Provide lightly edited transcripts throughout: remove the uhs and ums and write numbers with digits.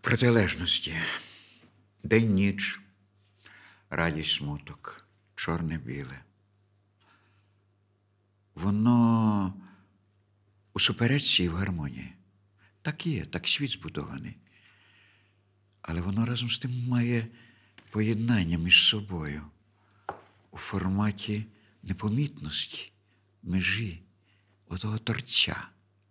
Протилежності. День-ніч, радість-смуток, чорне-біле. Воно у суперечці і в гармонії. Так є, так світ збудований. Але воно разом з тим має поєднання між собою у форматі непомітності, межі, отого торця.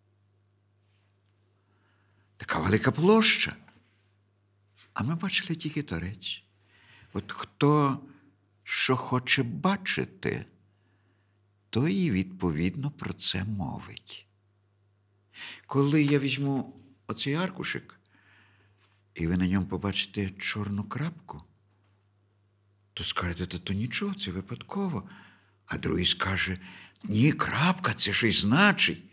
Така велика площа. А ми бачили тільки торець. От хто що хоче бачити, той і відповідно про це мовить. Коли я візьму оцей аркушик, і ви на ньому побачите чорну крапку, то скажете, то нічого, це випадково. А другий скаже, ні, крапка, це щось значить.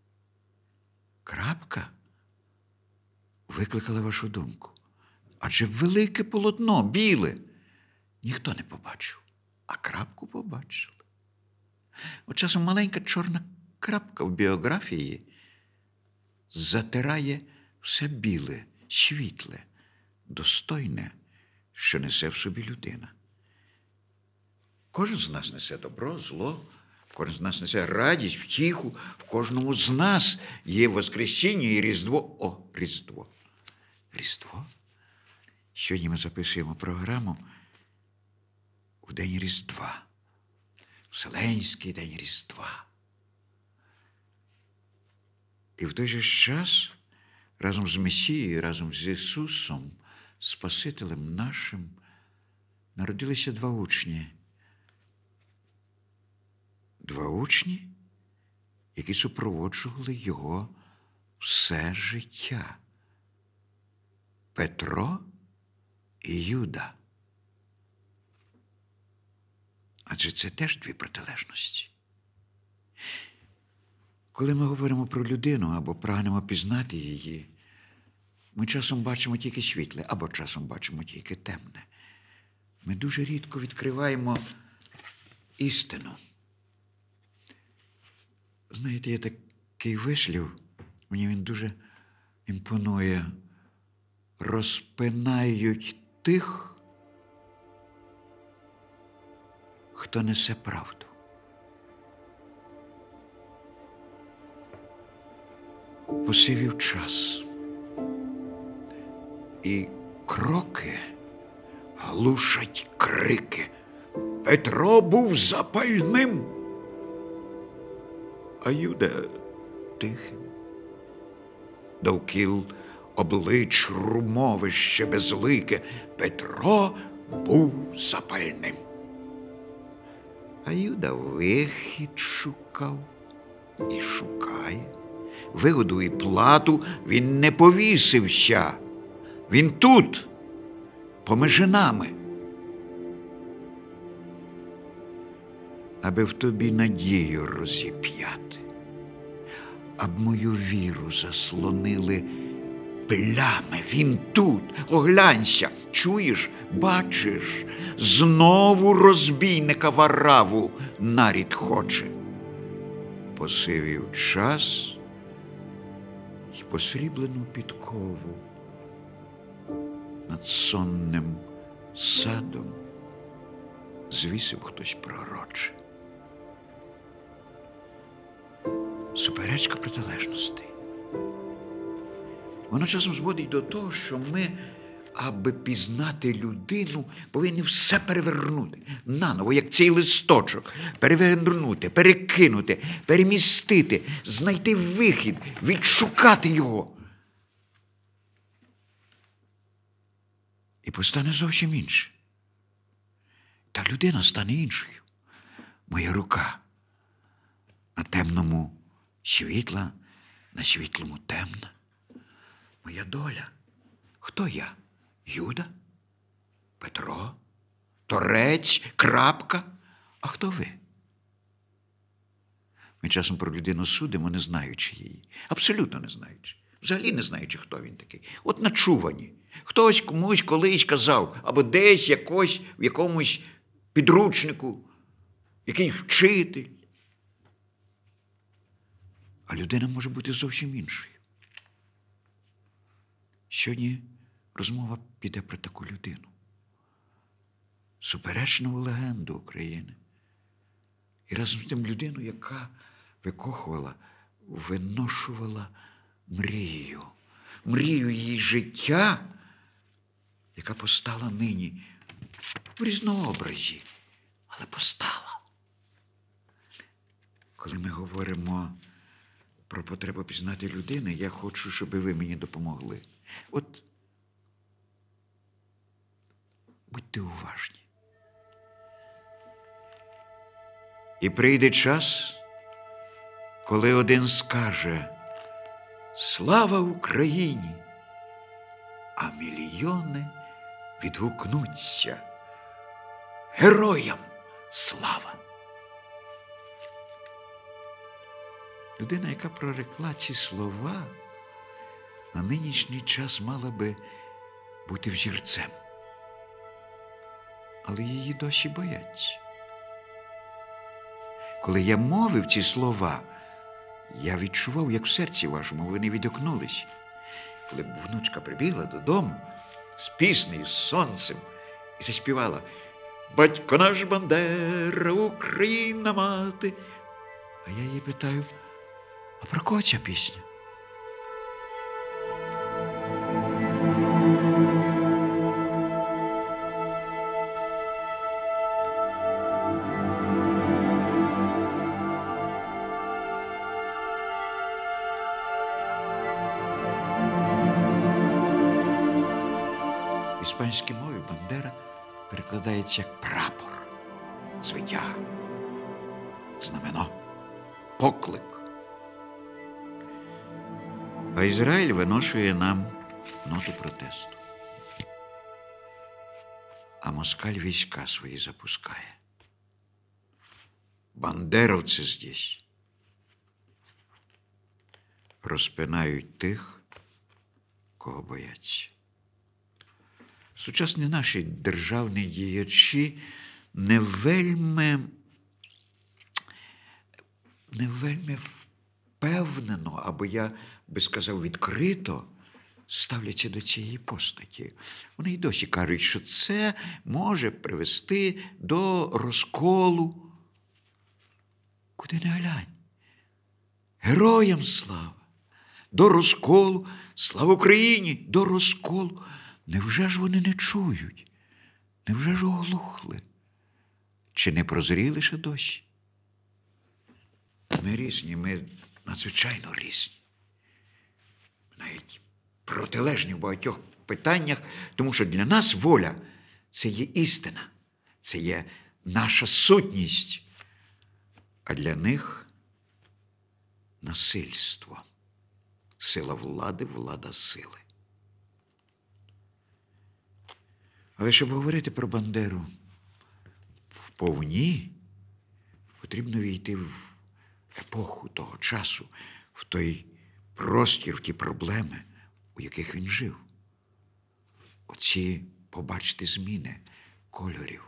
Крапка викликала вашу думку. Адже велике полотно, біле, ніхто не побачив, а крапку побачили. От часом маленька чорна крапка в біографії затирає все біле, світле, достойне, що несе в собі людина. Кожен з нас несе добро, зло, кожен з нас несе радість, втіху, в кожному з нас є Воскресіння і Різдво. О, Різдво. Різдво? Сьогодні ми записуємо програму в День Різдва. Вселенський День Різдва. І в той же час разом з Месією, разом з Ісусом, Спасителем нашим, народилися два учні. Два учні, які супроводжували його все життя. Петро і Юда. Адже це теж дві протилежності. Коли ми говоримо про людину або прагнемо пізнати її, ми часом бачимо тільки світле, або часом бачимо тільки темне. Ми дуже рідко відкриваємо істину. Знаєте, є такий вислів, мені він дуже імпонує. Розпинають тих, хто несе правду. Посивів час, і кроки глушать крики. Петро був запальним, а Юда тихим. Довкіл облич румовище безлике. Петро був запальним. А Юда вихід шукав і шукає. Вигоду і плату він не повісився. Він тут, поміж нами. Аби в тобі надію розіп'яти, аб мою віру заслонили плями. Він тут. Оглянься, чуєш, бачиш, знову розбійника Вараву нарід хоче. Посивів час й посріблену підкову над сонним садом звісив хтось пророче. Суперечка протилежностей. Воно часом зводить до того, що ми, аби пізнати людину, повинні все перевернути. Наново, як цей листочок. Перевернути, перекинути, перемістити, знайти вихід, відшукати його. І постане зовсім інше. Та людина стане іншою. Моя рука на темному світла, на світлому темна. Моя доля. Хто я? Юда? Петро? Торець? Крапка? А хто ви? Ми часом про людину судимо, не знаючи її. Абсолютно не знаючи. Взагалі не знаючи, хто він такий. От начувані. Хтось комусь колись казав, або десь якось, в якомусь підручнику, якийсь вчитель. А людина може бути зовсім іншою. Сьогодні розмова піде про таку людину. Суперечну легенду України. І разом з тим людину, яка викохувала, виношувала мрію. Мрію її життя, яка постала нині в різнообразі, але постала. Коли ми говоримо про потребу пізнати людини, я хочу, щоб ви мені допомогли. От будьте уважні. І прийде час, коли один скаже «Слава Україні!», а мільйони відгукнуться «Героям слава!». Людина, яка прорекла ці слова, на нинішній час мала би бути взірцем. Але її досі бояться. Коли я мовив ці слова, я відчував, як в серці вашому вони відгукнулись. Коли внучка прибігла додому з піснею, з сонцем і заспівала «Батько наш Бандера, Україна мати». А я її питаю, а про кого ця пісня? В іспанській мові Бандера перекладається як прапор, звитяга, знамено, поклик. А Ізраїль виношує нам ноту протесту. А москаль війська свої запускає. Бандеровці здесь розпинають тих, кого бояться. Сучасні наші державні діячі не вельми впевнено, або я би сказав відкрито, ставляться до цієї постаті. Вони й досі кажуть, що це може привести до розколу. Куди не глянь. Героям слава! До розколу! Слава Україні! До розколу! Невже ж вони не чують? Невже ж оглухли? Чи не прозріли ще досі? Ми різні, ми надзвичайно різні. Навіть протилежні в багатьох питаннях, тому що для нас воля – це є істина, це є наша сутність, а для них – насильство. Сила влади, влада сили. Але щоб говорити про Бандеру вповні, потрібно війти в епоху того часу, в той простір, в ті проблеми, у яких він жив. Оці, побачити, зміни кольорів.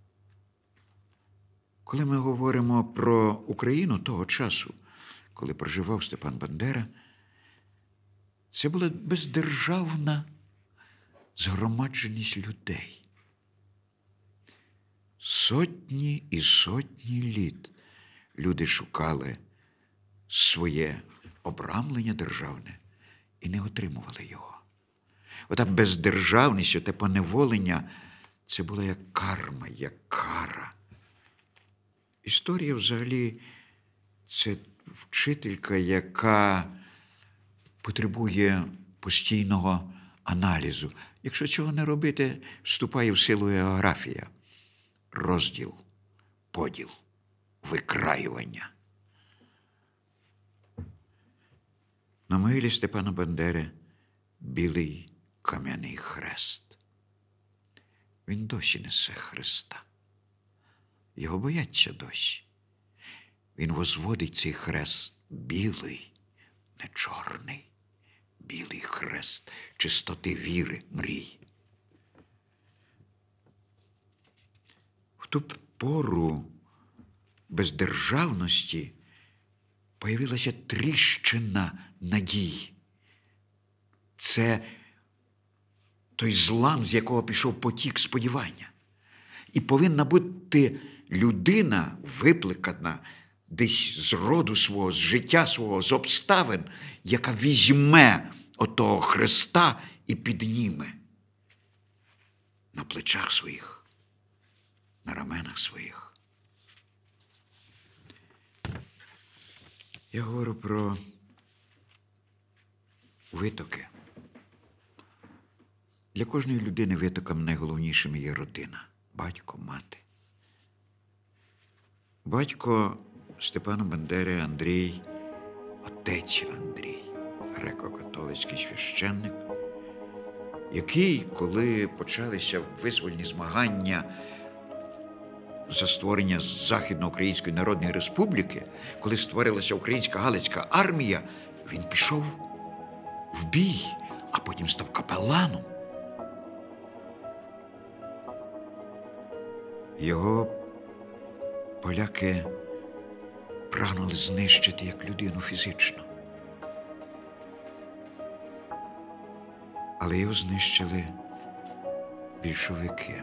Коли ми говоримо про Україну того часу, коли проживав Степан Бандера, це була бездержавна згромадженість людей. Сотні і сотні літ люди шукали своє обрамлення державне і не отримували його. Ота бездержавність, оте поневолення – це була як карма, як кара. Історія взагалі – це вчителька, яка потребує постійного аналізу. Якщо цього не робити, вступає в силу географія. Розділ, поділ, викраювання. На могилі Степана Бандери білий кам'яний хрест. Він досі несе Христа. Його бояться досі. Він возводить цей хрест білий, не чорний. Білий хрест чистоти віри, мрій. В ту пору бездержавності появилася тріщина надій. Це той злам, з якого пішов потік сподівання. І повинна бути людина, випликана десь з роду свого, з життя свого, з обставин, яка візьме отого Христа і підніме на плечах своїх, на раменах своїх. Я говорю про витоки. Для кожної людини витоком найголовнішим є родина. Батько, мати. Батько Степана Бандери Андрій, отець Андрій, греко-католицький священник, який, коли почалися визвольні змагання за створення Західноукраїнської Народної Республіки, коли створилася Українська Галицька армія, він пішов в бій, а потім став капеланом. Його поляки прагнули знищити як людину фізично. Але його знищили більшовики.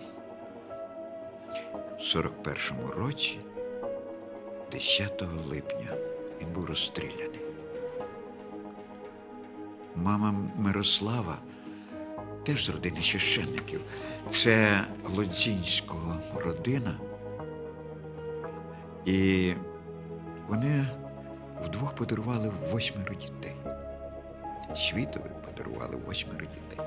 В 41-му році, 10 липня, він був розстріляний. Мама Мирослава теж з родини священників. Це Лодзінського родина. І вони вдвох подарували 8 дітей. Світові подарували 8 дітей.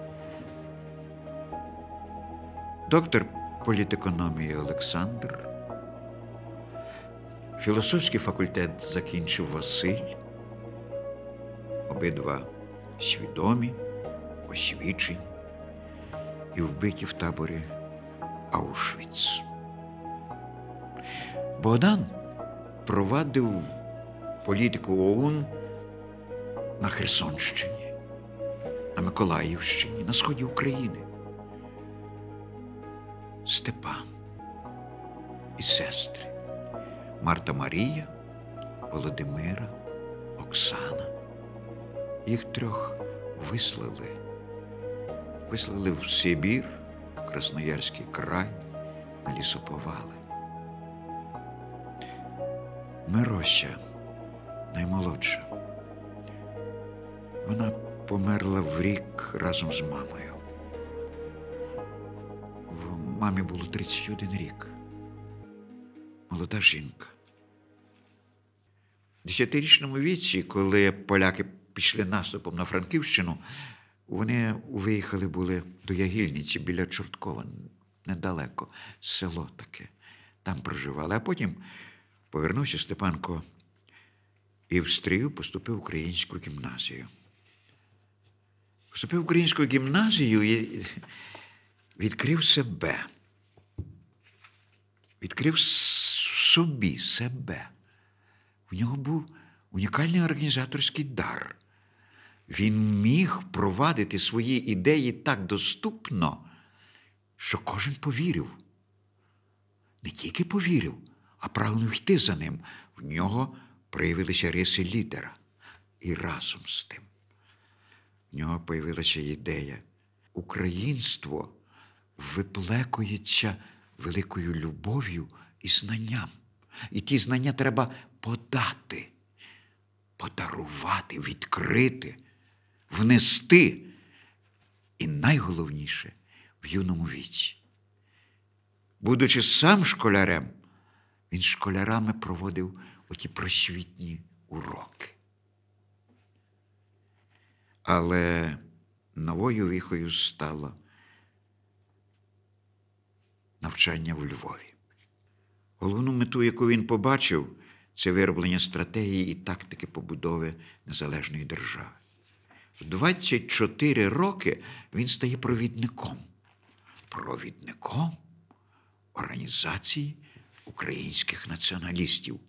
Доктор політекономії Олександр. Філософський факультет закінчив Василь. Обидва свідомі, освічені і вбиті в таборі Аушвіц. Богдан провадив політику ОУН на Херсонщині, на Миколаївщині, на сході України. Степан і сестри Марта Марія, Володимира, Оксана. Їх 3 вислали. Вислали в Сибір, Красноярський край, на лісоповали. Мирося, наймолодша, вона померла в рік разом з мамою. В мамі було 31 рік. Молода жінка. В 10-річному віці, коли поляки пішли наступом на Франківщину, вони виїхали були до Ягільниці біля Чорткова, недалеко, село таке. Там проживали. А потім повернувся Степанко і в Стрию поступив в українську гімназію. Поступив в українську гімназію і відкрив себе. Відкрив в собі себе. У нього був унікальний організаторський дар. Він міг провадити свої ідеї так доступно, що кожен повірив. Не тільки повірив, а прагнув йти за ним. В нього проявилися риси лідера. І разом з тим в нього появилася ідея. Українство виплекується великою любов'ю і знанням. І ті знання треба подати, подарувати, відкрити, внести. І найголовніше – в юному віці. Будучи сам школярем, він з школярами проводив оті просвітні уроки. Але новою віхою стало навчання в Львові. Головну мету, яку він побачив, це вироблення стратегії і тактики побудови незалежної держави. В 24 роки він стає провідником. Провідником організації українських націоналістів.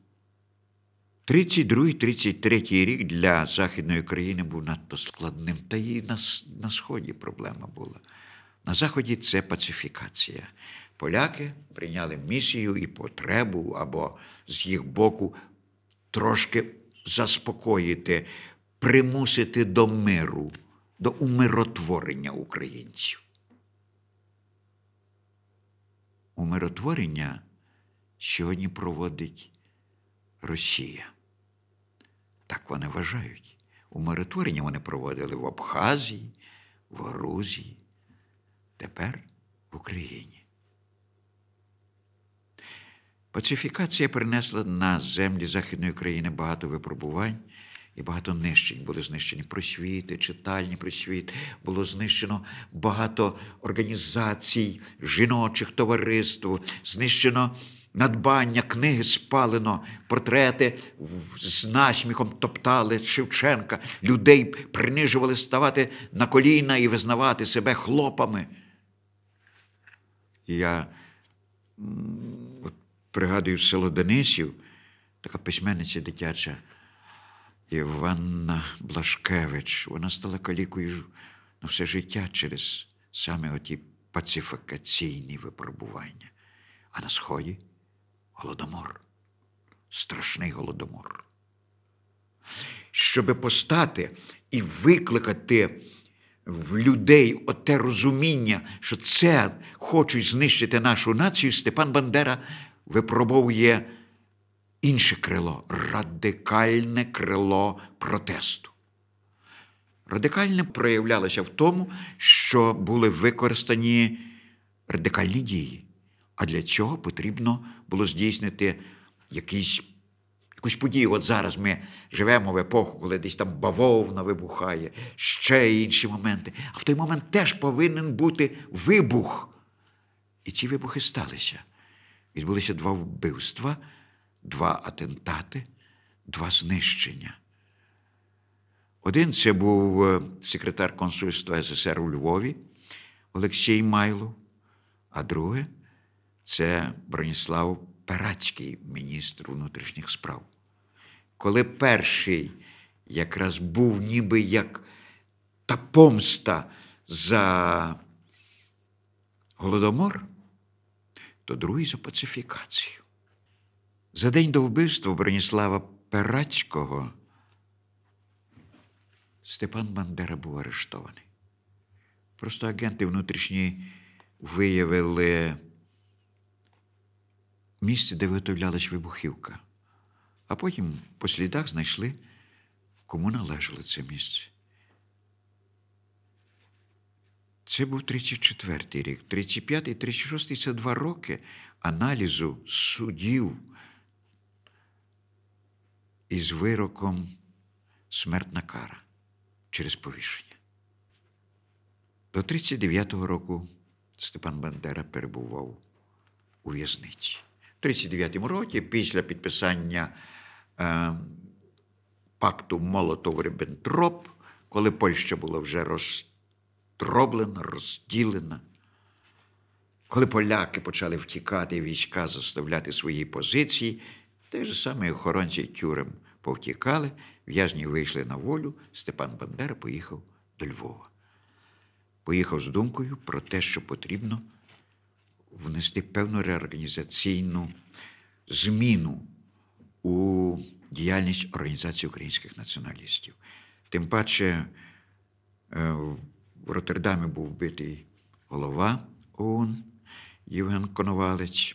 32-33 рік для Західної України був надто складним. Та і на Сході проблема була. На Заході це пацифікація. Поляки прийняли місію і потребу, або з їх боку трошки заспокоїти, примусити до миру до умиротворення українців. Умиротворення сьогодні проводить Росія. Так вони вважають. Умиротворення вони проводили в Абхазії, в Грузії, тепер в Україні. Пацифікація принесла на землі Західної України багато випробувань і багато нищень. Були знищені просвіти, читальні просвіт, було знищено багато організацій, жіночих товариств, знищено надбання, книги спалено, портрети з насміхом топтали Шевченка, людей принижували ставати на коліна і визнавати себе хлопами. І я пригадую село Денисів, така письменниця дитяча Іванна Блашкевич. Вона стала калікою на все життя через саме оті пацифікаційні випробування. А на Сході голодомор. Страшний голодомор. Щоби постати і викликати в людей оте розуміння, що це хочуть знищити нашу націю, Степан Бандера випробовує інше крило – радикальне крило протесту. Радикальне проявлялося в тому, що були використані радикальні дії. А для цього потрібно було здійснити якусь подію. От зараз ми живемо в епоху, коли десь там бавовна вибухає, ще інші моменти. А в той момент теж повинен бути вибух. І ці вибухи сталися. Відбулися 2 вбивства, 2 атентати, 2 знищення. Один – це був секретар консульства СССР у Львові Олексій Майлов, а друге – це Броніслав Перацький, міністр внутрішніх справ. Коли перший якраз був ніби як та помста за Голодомор, то другий за пацифікацію. За день до вбивства Броніслава Перацького Степан Бандера був арештований. Просто агенти внутрішні виявили місце, де виготовлялась вибухівка. А потім по слідах знайшли, кому належало це місце. Це був 34-й рік. 35-й, 36-й – це 2 роки аналізу судів із вироком смертна кара через повішення. До 39-го року Степан Бандера перебував у в'язниці. В 39-му році, після підписання пакту Молотов-Ріббентроп, коли Польща була вже роздроблена, розділена, коли поляки почали втікати, війська заставляти свої позиції, те ж саме охоронці тюрем повтікали, в'язні вийшли на волю, Степан Бандера поїхав до Львова. Поїхав з думкою про те, що потрібно внести певну реорганізаційну зміну у діяльність Організації українських націоналістів. Тим паче в Роттердамі був вбитий голова ОУН Євген Коновалець.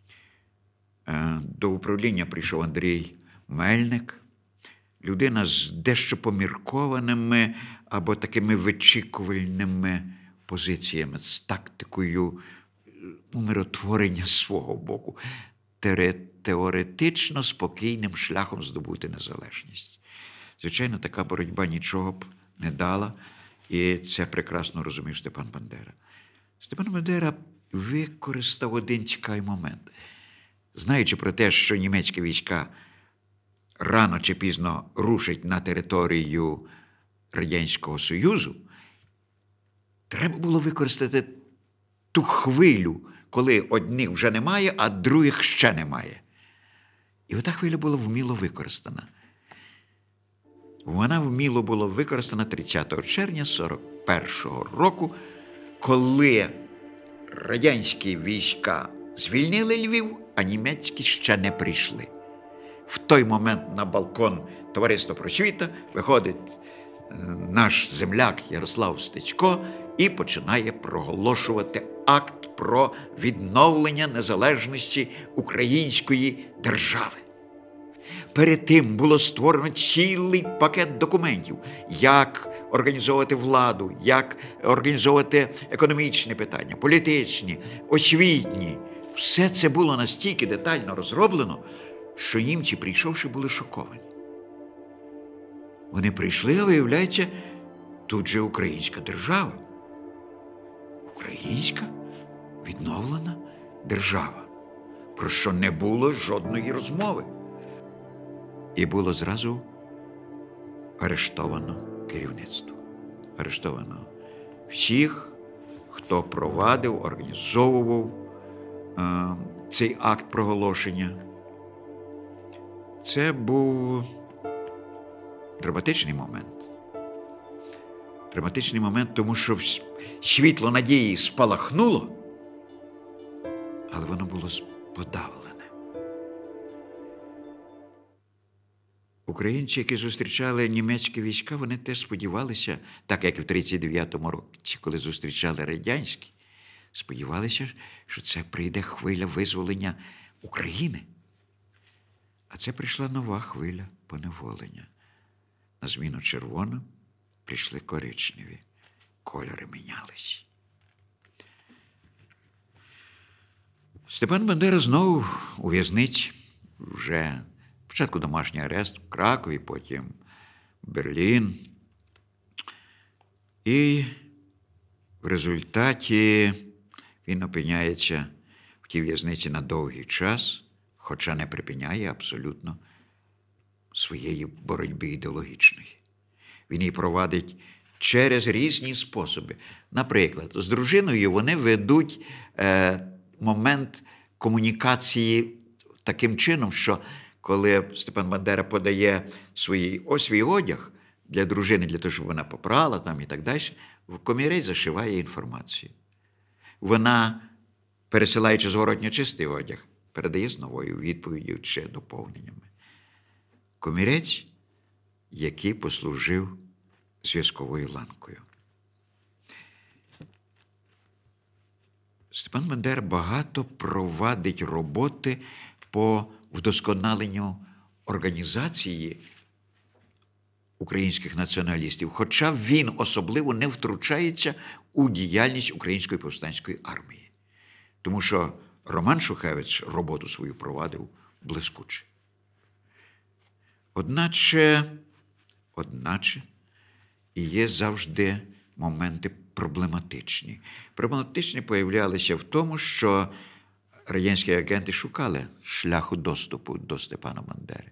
До управління прийшов Андрій Мельник, людина з дещо поміркованими або такими вичікувальними позиціями, з тактикою умиротворення свого боку, теоретично спокійним шляхом здобути незалежність. Звичайно, така боротьба нічого б не дала, і це прекрасно розумів Степан Бандера. Степан Бандера використав один цікавий момент. Знаючи про те, що німецькі війська рано чи пізно рушать на територію Радянського Союзу, треба було використати ту хвилю, коли одних вже немає, а других ще немає. І ота хвиля була вміло використана. Вона вміло була використана 30 червня 1941 року, коли радянські війська звільнили Львів, а німецькі ще не прийшли. В той момент на балкон Товариства Просвіта виходить наш земляк Ярослав Стецько і починає проголошувати акт про відновлення незалежності української держави. Перед тим було створено цілий пакет документів, як організовувати владу, як організовувати економічні питання, політичні, освітні. Все це було настільки детально розроблено, що німці, прийшовши, були шоковані. Вони прийшли, а виявляється, тут же українська держава. Українська відновлена держава, про що не було жодної розмови. І було зразу арештовано керівництво. Арештовано всіх, хто провадив, організовував цей акт проголошення. Це був драматичний момент. Драматичний момент, тому що світло надії спалахнуло, але воно було подавлене. Українці, які зустрічали німецькі війська, вони теж сподівалися, так як в 1939 році, коли зустрічали радянські, сподівалися, що це прийде хвиля визволення України. А це прийшла нова хвиля поневолення. На зміну червоним прийшли коричневі. Кольори мінялися. Степан Бандера знову у в'язниці. Вже спочатку домашній арест в Кракові, потім Берлін. І в результаті він опиняється в тій в'язниці на довгий час, хоча не припиняє абсолютно своєї боротьби ідеологічної. Він її провадить через різні способи. Наприклад, з дружиною вони ведуть момент комунікації таким чином, що коли Степан Бандера подає свій одяг для дружини, для того, щоб вона попрала там і так далі, комірець зашиває інформацію. Вона, пересилаючи зворотньо чистий одяг, передає з новою відповіддю чи доповненнями. Комірець, який послужив зв'язковою ланкою. Степан Бандера багато провадить роботи по вдосконаленню організації українських націоналістів, хоча він особливо не втручається у діяльність Української повстанської армії. Тому що Роман Шухевич роботу свою провадив блискуче. Одначе і є завжди моменти проблематичні. Проблематичні появлялися в тому, що радянські агенти шукали шляху доступу до Степана Бандери.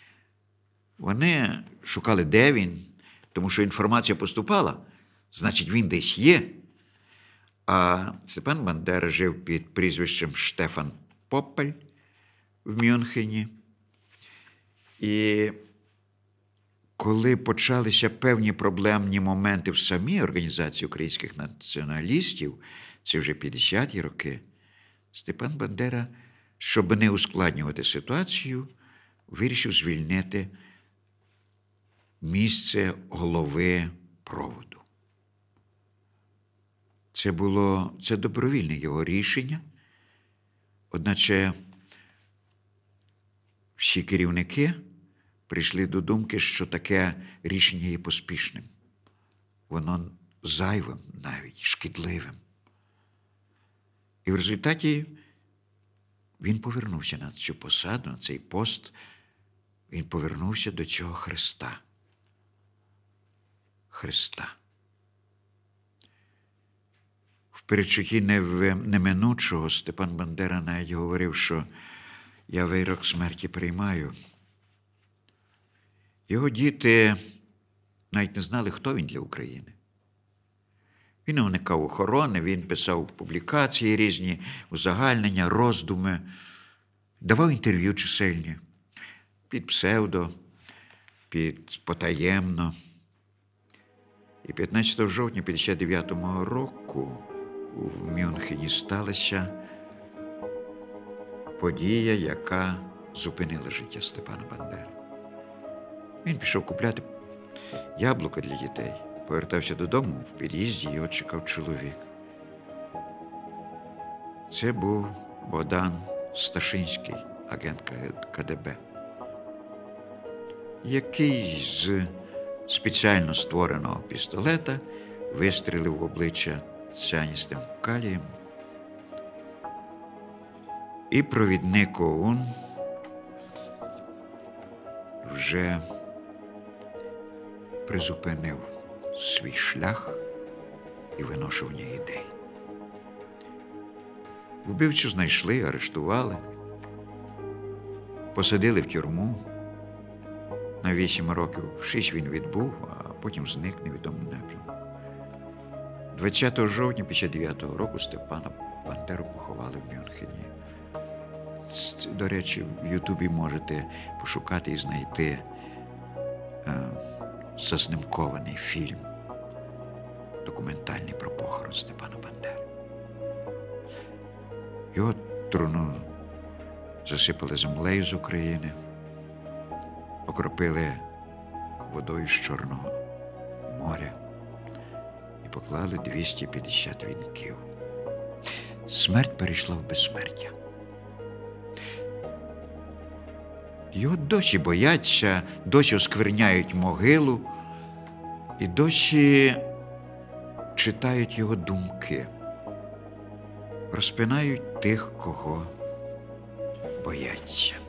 Вони шукали, де він, тому що інформація поступала, значить, він десь є. А Степан Бандера жив під прізвищем Штефан Попель в Мюнхені. І коли почалися певні проблемні моменти в самій організації українських націоналістів, це вже 50-ті роки, Степан Бандера, щоб не ускладнювати ситуацію, вирішив звільнити місце голови проводу. Це добровільне його рішення, одначе всі керівники прийшли до думки, що таке рішення є поспішним. Воно зайвим навіть, шкідливим. І в результаті він повернувся на цю посаду, на цей пост, він повернувся до цього Христа. Христа. В передчутті неминучого Степан Бандера навіть говорив, що я вирок смерті приймаю. Його діти навіть не знали, хто він для України. Він уникав охорони, він писав публікації різні, узагальнення, роздуми, давав інтерв'ю чисельні, під псевдо, потаємно. І 15 жовтня 1959 року в Мюнхені сталася подія, яка зупинила життя Степана Бандери. Він пішов купляти яблука для дітей. Повертався додому, в під'їзді його чекав чоловік. Це був Богдан Сташинський, агент КДБ, який з спеціально створеного пістолета вистрілив в обличчя цианістим калієм. І провідник ОУН вже призупинив свій шлях і виношування ідей. Вбивцю знайшли, арештували, посадили в тюрму. На 8 років 6 він відбув, а потім зник в невідомому напрямку. 20 жовтня 1959 року Степана Бандеру поховали в Мюнхені. До речі, в Ютубі можете пошукати і знайти заснимкований фільм документальний про похорон Степана Бандери. Його труну засипали землею з України, окропили водою з Чорного моря і поклали 250 вінків. Смерть перейшла в безсмертя. Його досі бояться, досі оскверняють могилу і досі читають його думки. Розпинають тих, кого бояться.